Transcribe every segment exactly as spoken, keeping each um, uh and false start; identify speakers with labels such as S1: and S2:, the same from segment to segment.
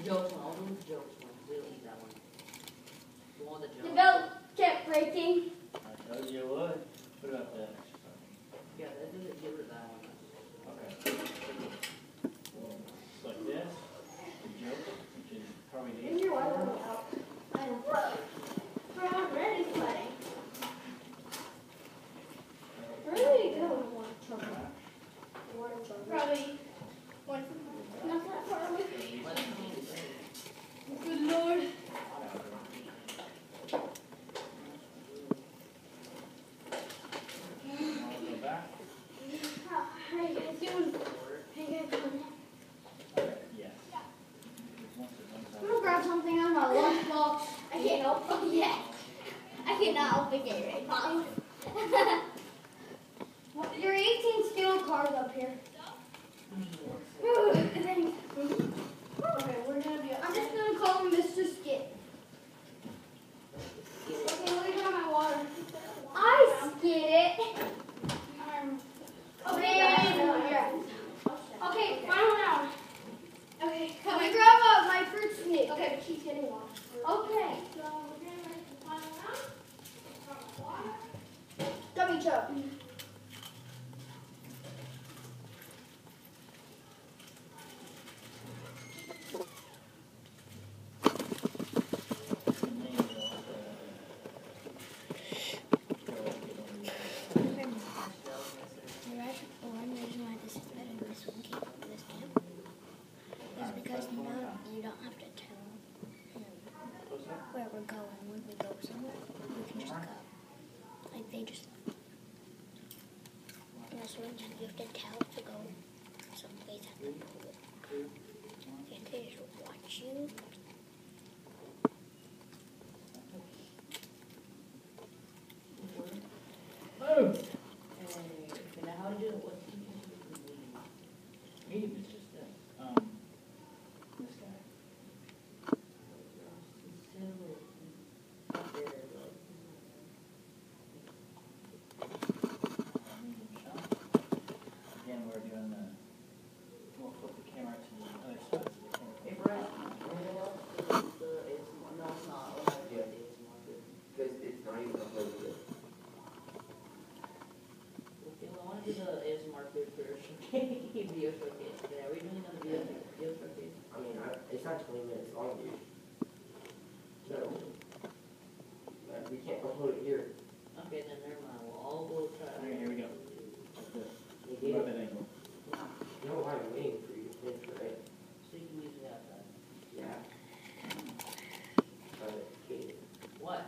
S1: jokes one. I'll do the jokes one. We don't need that one. The one with the jokes.
S2: The belt kept breaking.
S3: I told you it would. What about that?
S1: Yeah, that doesn't get rid of that one.
S3: Okay. It's like this. The joke, which is probably the
S2: Is your water out? I don't know. We're already sweating. Really good. Water chocolate. Probably one. Not that far away. Good Lord.
S3: Go back.
S2: How, how you guys doing? How you guys doing?
S3: Yes.
S2: I'm gonna grab something out of my lunchbox. I can't help it yet. I cannot open it right now. There are eighteen steel cars up here. Thanks. Okay, we're gonna be. I'm just gonna call him Mister Skit. Okay, let me grab my water. I skid it. Um, okay, okay, final round. Okay, can we grab uh, my fruit snake? Okay, but she's getting water. Okay. So we're getting ready for the final round. Gummy chub.
S4: One reason why this is better than this one camp, this camp, is because now you don't have to tell him where we're going. When we go somewhere, we can just go. Like they just. This one you have to tell to go someplace at the pool. And they just watch you.
S3: Move!
S1: Okay, now how to do it? What's the
S3: Medium is just this. Um, this guy. Again, we're doing the. We'll flip the camera to the other side. So the camera.
S1: Hey, Brad, anything else? The A S M R? No, it's not. We'll have to do the A S M R good.
S5: Because it's not even supposed to.
S1: Okay, well, I want to do the A S M R good first. Okay, video showcase. Okay, are we doing another video, video showcase?
S5: I mean, I, it's not twenty minutes long, dude. So, like, we can't upload it here.
S1: Okay, then never mind. We'll all go try.
S3: Okay, here we go. Like this.
S5: You did.
S3: Love that angle.
S5: No, I'm waiting for you to finish, right?
S1: So you can use it outside.
S5: Yeah. But, okay.
S1: What?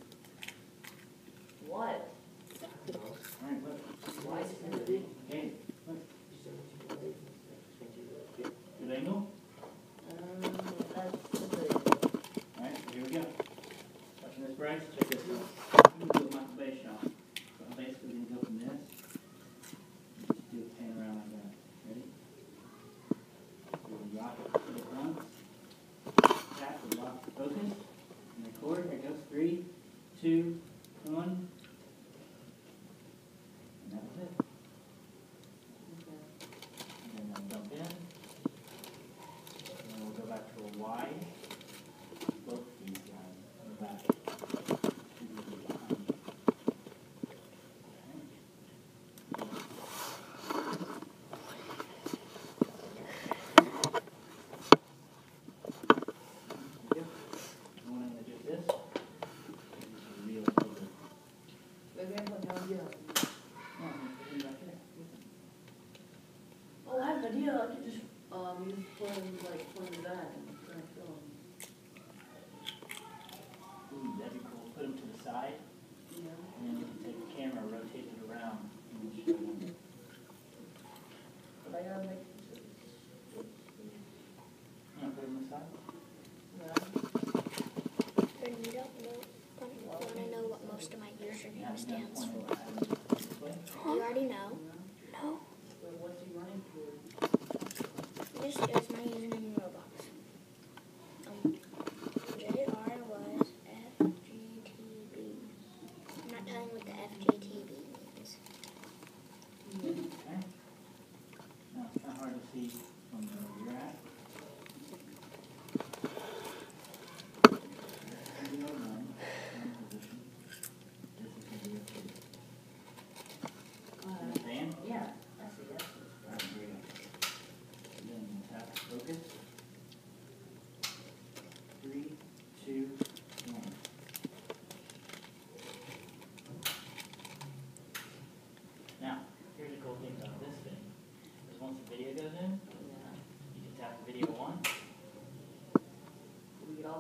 S1: What?
S5: No.
S3: Alright, look.
S1: Why is it so big?
S3: Okay, look.
S5: Just so much more lazy. Just make it look good.
S3: Good angle?
S1: Um, that's the
S3: Alright, here we go. Watching this, Bryce? Check this out. I'm going to do my base shot. So I'm basically going to go from this. Just do a pan around like that. Ready? We'll rock it to the front. Tap, we'll lock the focus. And record. Here it goes. Three, two, one. And that was it. And then I'll jump in. And then we'll go back to a wide. Both these guys in the back. Two people behind. Okay. I want to do this. This is real over.
S1: Maybe I put down here.
S3: No, I'm putting it back there.
S1: Oh, I have an idea. I could just um use phone like phone the back and try and film.
S3: Ooh, that'd be cool. Put them to the side,
S1: Yeah.
S3: and then you can take the camera, rotate it around, and we'll show them.
S1: But I gotta make.
S3: You want to put them aside?
S1: Yeah.
S4: But you don't know, want to know what most of my username stands for.
S3: This way?
S4: You already know. No.
S1: Wait, what's he running for?
S4: This is my username in Roblox. Um, J R was F G T B.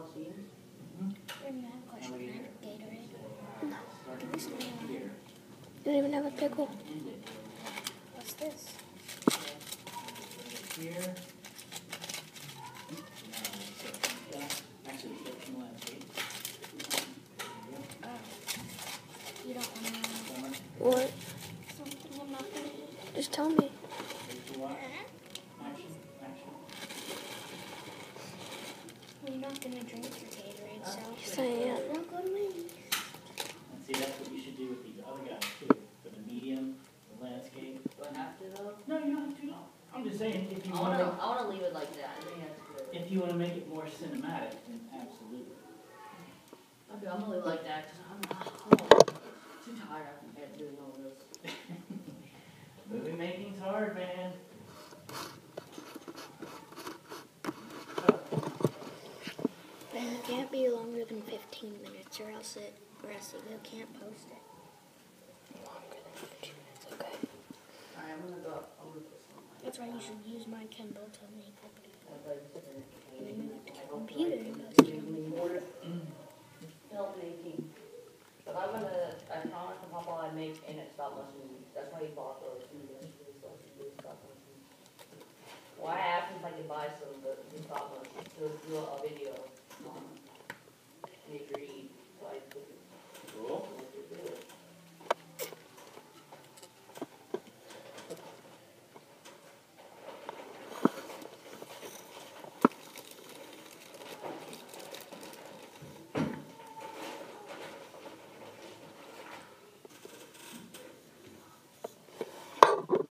S1: students?
S4: Maybe I have a question.
S3: How many
S4: Can I
S3: here?
S4: have Gatorade?
S3: Starting here.
S4: You don't even have a pickle.
S3: End it.
S4: What's this?
S3: Here. Yeah, actually, it's from landscape.
S4: Oh. You don't want to
S3: Summer,
S4: What? Something I'm not going to eat. Just tell me.
S3: ready to watch. Action, action.
S4: Well, you're not going to drink your Gatorade, so.
S1: Yes, I am.
S4: Don't go to my
S3: And see, that's what you should do with these other guys too. For the medium, the landscape.
S1: Do I have to though?
S3: No, you don't have to. I'm just saying, if you
S1: I
S3: want
S1: wanna,
S3: to,
S1: I wanna leave it like that, I think that's good.
S3: if you want to make it more cinematic, then absolutely.
S1: Okay, I'm gonna leave it like that, cause I'm, oh, too tired after doing all this.
S3: Movie making's hard, man.
S4: And it can't be longer than fifteen minutes, or else it, or else you can't post it. Longer than fifteen minutes, okay.
S1: Alright, I'm gonna go, I'm gonna put some.
S4: That's why you should use my Kindle to make it.
S1: Filmmaking.
S4: You move it to the computer and goes to
S1: Filmmaking. But I'm gonna, I promised my papa I'd make in it stop motion. That's why he bought those two yesterday, so I can do stop motion. Well, I asked him if I could buy some, but he stop motion, to do a video